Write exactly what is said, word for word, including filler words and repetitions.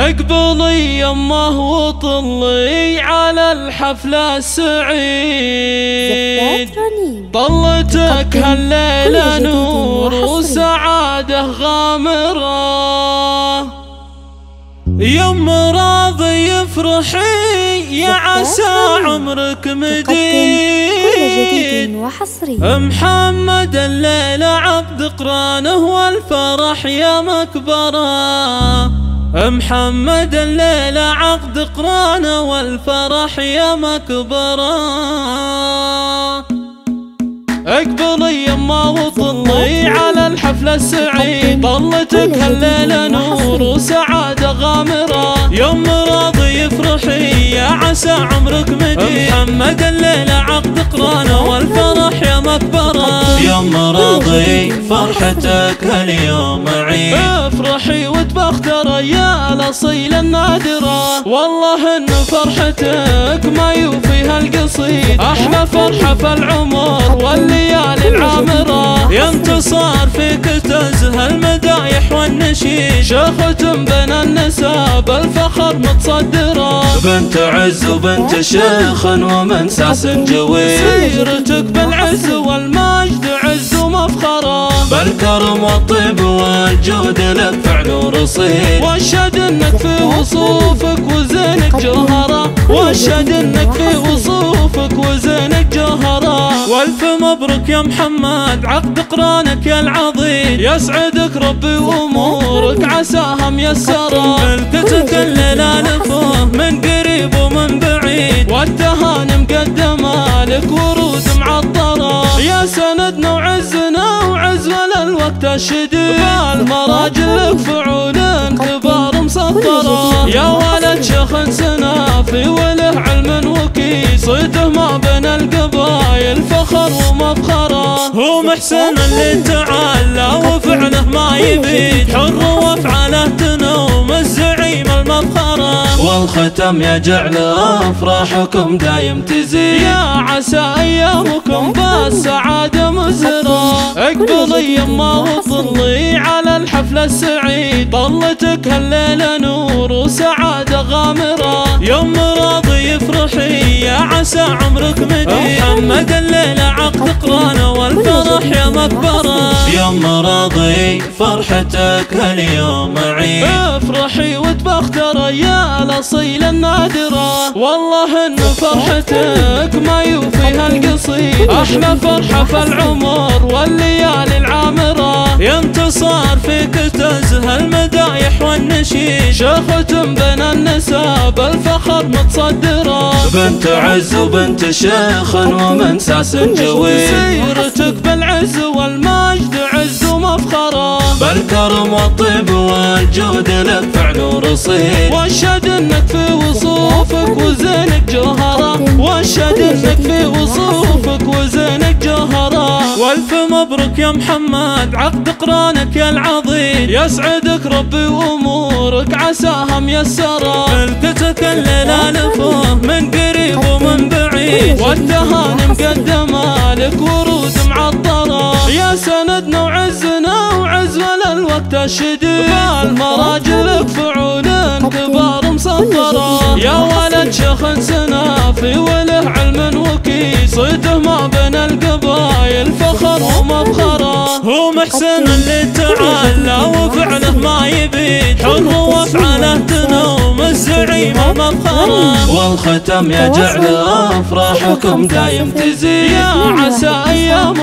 اقبلي يمه وطلي على الحفلة السعيد، طلتك هالليلة نور وسعادة غامرة. يم راضي افرحي يا عسى عمرك مديد، محمد الليلة عقد قرانه والفرح يا مكبره. محمد الليلة عقد قرانه والفرح يا مكبره. اقبلي يما وطلي على الحفلة السعيد، طلتك هالليلة نور وسعادة غامرة. يوم راضي افرحي يا عسى عمرك مديد، محمد الليلة عقد قرانه والفرح يا مكبره. يوم راضي فرحتك هاليوم عيد، افرحي وتبختر يا الاصيل النادرة. والله ان فرحتك ما يوفيها القصيد، احلى فرحة في العمر والليالي العامرة. يا انتصار فيك تزهى المدايح والنشيد، شيخة بين النساب الفخر متصدرة. بنت عز وبنت شيخ ومن ساس جويد، سيرتك بالعز والمجد عز ومفخرة. بالكرم والطيب والجود لك فعل ورصيد، واشهد انك في وصوفك وزينك جوهرة. واشهد انك في وصوفك وزينك جوهرة. والف مبروك يا محمد عقد قرانك يا العظيم، يسعدك ربي وامورك عساها ميسرة. ملكتك الليلة لفوه من قريب ومن بعيد، والتهاني مقدمة لك ورود معطرة. يا سندنا وعزنا وعز ولا الوقت الشديد، بالمراجل لك فعول كبار مسطرة. يا ولد شيخ سنافي وله علم وكيس، صيته ما بين القبايل فخر ومفخرة. هو محسن اللي تعالى وفعله ما يبيد، حر وافعاله تنوم الزعيم المفخرة. والختم يجعل افراحكم دايم تزيد، يا عسى ايامكم بالسعادة مزهرة. اقبلي يما وطلي على الحفلة السعيد، طلتك هالليلة نور وسعادة غامرة. يوم راضي افرحي يا عسى عمرك مديد، محمد الليلة عقد قرانه والفرح يا مكبره. يوم راضي فرحتك هاليوم عيد، افرحي وتبختر يا الاصيل النادرة. والله ان فرحتك ما يوفيها القصيد، احلى فرحة في العمر والليالي العامرة. يا انتصار فيك تزهى المدايح والنشيد، شيخة بين النساب الفخر متصدرة. بنت عز وبنت شيخ ومن ساس جويد، سيرتك بالعز والمجد عز ومفخرة. بالكرم والطيب والجود لك فعل ورصيد، واشهد انك في وصوفك وزينك جوهرة. واشهد انك في وصوفك وزينك جوهرة. والف مبروك يا محمد عقد قرانك يا العظيم، يسعدك ربي وامورك عساها ميسرة. ملكتك الليلة لفوه من قريب ومن بعيد، والتهاني مقدمة لك ورود معطرة. يا سندنا وعزنا وعز ولا الوقت الشديد، بالمراجل لك فعول كبار مسطرة. يا ولد شيخ سنافي وله علم وكيس، صيته ما بين القبايل فخر ومفخرة. هو محسن اللي تعالى وفعله ما يبيد، حر وافعاله تنوم الزعيم المفخرة. والختم يجعل افراحكم دايم تزيد، يا عسى ايام